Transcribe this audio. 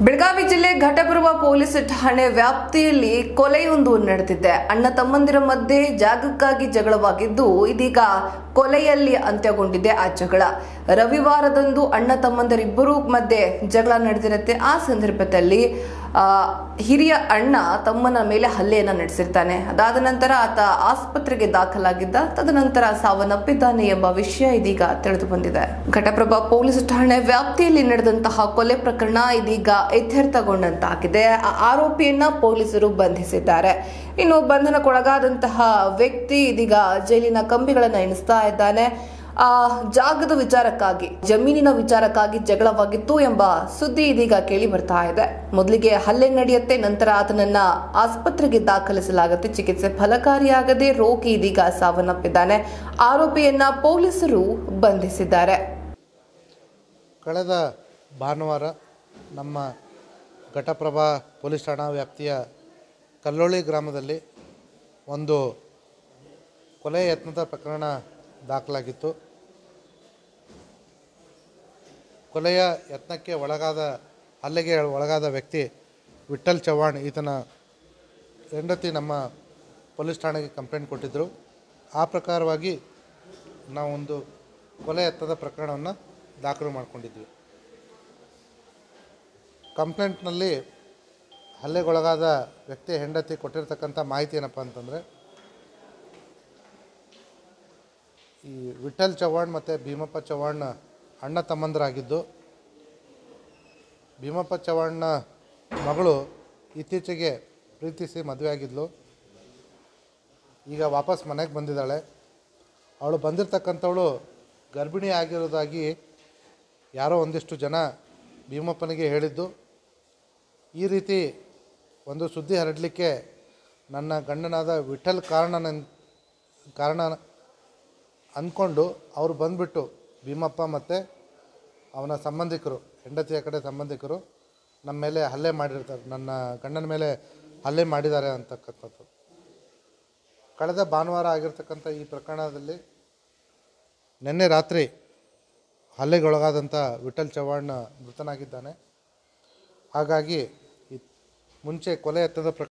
ಬೆಳಗಾವಿ ಜಿಲ್ಲೆ ಘಟಪ್ರಭಾ ಪೊಲೀಸ್ ಠಾಣೆ ವ್ಯಾಪ್ತಿಯಲ್ಲಿ ಕೊಲೆಯೊಂದು ನಡೆದಿದೆ. ಅಣ್ಣ ತಮ್ಮಂದಿರ ಮಧ್ಯೆ ಜಾಗಕ್ಕಾಗಿ ಜಗಳವಾಗಿದ್ದು ಇದೀಗ ಕೊಲೆಯಲ್ಲಿ ಅಂತ್ಯಗೊಂಡಿದೆ ಆ ಜಗಳ. ರವಿವಾರದಂದು ಅಣ್ಣ ತಮ್ಮಂದಿರಿಬ್ಬರೂ ಮಧ್ಯೆ ಜಗಳ ನಡೆದಿರುತ್ತೆ. ಆ ಸಂದರ್ಭದಲ್ಲಿ ಹಿರಿಯ ಅಣ್ಣ ತಮ್ಮನ ಮೇಲೆ ಹಲ್ಲೆಯನ್ನ ನಡೆಸಿರ್ತಾನೆ. ಅದಾದ ನಂತರ ಆತ ಆಸ್ಪತ್ರೆಗೆ ದಾಖಲಾಗಿದ್ದ. ತದನಂತರ ಸಾವನ್ನಪ್ಪಿದ್ದಾನೆ ಎಂಬ ವಿಷಯ ಇದೀಗ ತಿಳಿದು ಬಂದಿದೆ. ಘಟಪ್ರಭಾ ಪೊಲೀಸ್ ಠಾಣೆ ವ್ಯಾಪ್ತಿಯಲ್ಲಿ ನಡೆದಂತಹ ಕೊಲೆ ಪ್ರಕರಣ ಇದೀಗ ಇತ್ಯರ್ಥಗೊಂಡಂತಾಗಿದೆ. ಆರೋಪಿಯನ್ನ ಪೊಲೀಸರು ಬಂಧಿಸಿದ್ದಾರೆ. ಇನ್ನು ಬಂಧನಕ್ಕೊಳಗಾದಂತಹ ವ್ಯಕ್ತಿ ಇದೀಗ ಜೈಲಿನ ಕಂಬಿಗಳನ್ನು ಎಣಿಸ್ತಾ ಇದ್ದಾನೆ. ಜಾಗದ ವಿಚಾರಕ್ಕಾಗಿ, ಜಮೀನಿನ ವಿಚಾರಕ್ಕಾಗಿ ಜಗಳವಾಗಿತ್ತು ಎಂಬ ಸುದ್ದಿ ಇದೀಗ ಕೇಳಿ ಬರ್ತಾ ಇದೆ. ಮೊದಲಿಗೆ ಹಲ್ಲೆ ನಡೆಯುತ್ತೆ, ನಂತರ ಆತನನ್ನ ಆಸ್ಪತ್ರೆಗೆ ದಾಖಲಿಸಲಾಗುತ್ತೆ. ಚಿಕಿತ್ಸೆ ಫಲಕಾರಿಯಾಗದೆ ರೋಗಿ ಇದೀಗ ಸಾವನ್ನಪ್ಪಿದ್ದಾನೆ. ಆರೋಪಿಯನ್ನ ಪೊಲೀಸರು ಬಂಧಿಸಿದ್ದಾರೆ. ಕಳೆದ ಭಾನುವಾರ ನಮ್ಮ ಘಟಪ್ರಭಾ ಪೊಲೀಸ್ ಠಾಣಾ ವ್ಯಾಪ್ತಿಯ ಕಲ್ಲೋಳಿ ಗ್ರಾಮದಲ್ಲಿ ಒಂದು ಕೊಲೆ ಯತ್ನದ ಪ್ರಕರಣ ದಾಖಲಾಗಿತ್ತು. ಕೊಲೆಯ ಯತ್ನಕ್ಕೆ ಹಲ್ಲೆಗೆ ಒಳಗಾದ ವ್ಯಕ್ತಿ ವಿಠಲ್ ಚವ್ಹಾಣ್, ಈತನ ಹೆಂಡತಿ ನಮ್ಮ ಪೊಲೀಸ್ ಠಾಣೆಗೆ ಕಂಪ್ಲೇಂಟ್ ಕೊಟ್ಟಿದ್ದರು. ಆ ಪ್ರಕಾರವಾಗಿ ನಾವೊಂದು ಕೊಲೆ ಯತ್ನದ ಪ್ರಕರಣವನ್ನು ದಾಖಲು ಮಾಡಿಕೊಂಡಿದ್ವಿ. ಕಂಪ್ಲೇಂಟ್ನಲ್ಲಿ ಹಲ್ಲೆಗೊಳಗಾದ ವ್ಯಕ್ತಿ ಹೆಂಡತಿ ಕೊಟ್ಟಿರ್ತಕ್ಕಂಥ ಮಾಹಿತಿ ಏನಪ್ಪ ಅಂತಂದರೆ, ಈ ವಿಠಲ್ ಚವ್ಹಾಣ್ ಮತ್ತು ಭೀಮಪ್ಪ ಚವ್ಹಾಣ್ ಅಣ್ಣ ತಮ್ಮಂದರಾಗಿದ್ದು, ಭೀಮಪ್ಪ ಚವ್ಹಾಣ್ನ ಮಗಳು ಇತ್ತೀಚೆಗೆ ಪ್ರೀತಿಸಿ ಮದುವೆ ಆಗಿದ್ಲು. ಈಗ ವಾಪಸ್ ಮನೆಗೆ ಬಂದಿದ್ದಾಳೆ. ಅವಳು ಬಂದಿರತಕ್ಕಂಥವಳು ಗರ್ಭಿಣಿ ಆಗಿರೋದಾಗಿ ಯಾರೋ ಒಂದಿಷ್ಟು ಜನ ಭೀಮಪ್ಪನಿಗೆ ಹೇಳಿದ್ದು. ಈ ರೀತಿ ಒಂದು ಸುದ್ದಿ ಹರಡಲಿಕ್ಕೆ ನನ್ನ ಗಂಡನಾದ ವಿಠಲ್ ಕಾರಣ ಅಂದ್ಕೊಂಡು ಅವರು ಬಂದುಬಿಟ್ಟು ಭೀಮಪ್ಪ ಮತ್ತು ಅವನ ಸಂಬಂಧಿಕರು, ಹೆಂಡತಿಯ ಕಡೆ ಸಂಬಂಧಿಕರು ನಮ್ಮ ಮೇಲೆ ಹಲ್ಲೆ ಮಾಡಿರ್ತಾರೆ, ನನ್ನ ಗಂಡನ ಮೇಲೆ ಹಲ್ಲೆ ಮಾಡಿದ್ದಾರೆ ಅಂತಕ್ಕಂಥದ್ದು. ಕಳೆದ ಭಾನುವಾರ ಆಗಿರ್ತಕ್ಕಂಥ ಈ ಪ್ರಕರಣದಲ್ಲಿ ನಿನ್ನೆ ರಾತ್ರಿ ಹಲ್ಲೆಗೊಳಗಾದಂಥ ವಿಠಲ್ ಚವ್ಹಾಣ್ ಮೃತನಾಗಿದ್ದಾನೆ. ಹಾಗಾಗಿ ಮುಂಚೆ ಕೊಲೆ ಯತ್ನದ